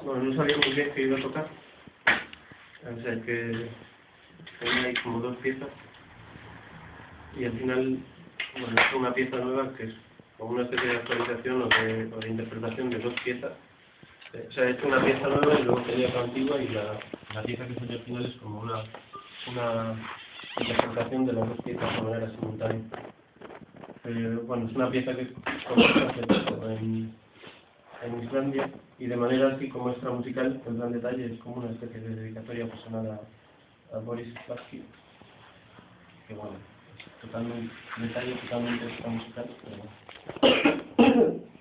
Bueno, no sabía muy bien qué iba a tocar. O sea que tenía ahí como dos piezas. Y al final, bueno, es una pieza nueva que es como una especie de actualización o de interpretación de dos piezas. O sea, he hecho una pieza nueva y luego tenía otra antigua y la pieza que salió al final es como una interpretación de las dos piezas de manera simultánea. Bueno, es una pieza que compuso hace poco en Islandia y de manera así como extra musical, en plan detalle, es como una especie de dedicatoria personal a Boris Spassky, que bueno, es totalmente, detalle totalmente extra musical, pero bueno.